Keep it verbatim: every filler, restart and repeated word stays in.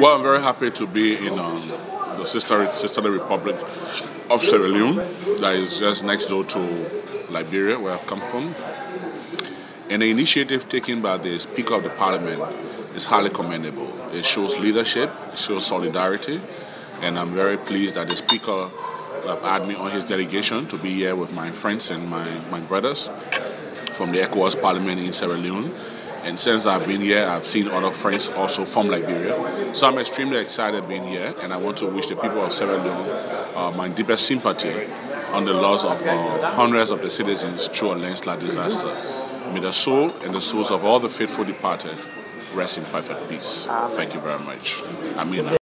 Well, I'm very happy to be in um, the sister sisterly Republic of Sierra Leone, that is just next door to Liberia, where I come from. And the initiative taken by the Speaker of the Parliament is highly commendable. It shows leadership, it shows solidarity, and I'm very pleased that the Speaker have had me on his delegation to be here with my friends and my, my brothers from the ECOWAS Parliament in Sierra Leone. And since I've been here, I've seen other friends also from Liberia. So I'm extremely excited being here, and I want to wish the people of Sierra Leone uh, my deepest sympathy on the loss of uh, hundreds of the citizens through a landslide disaster. May the soul and the souls of all the faithful departed rest in perfect peace. Thank you very much. Amina.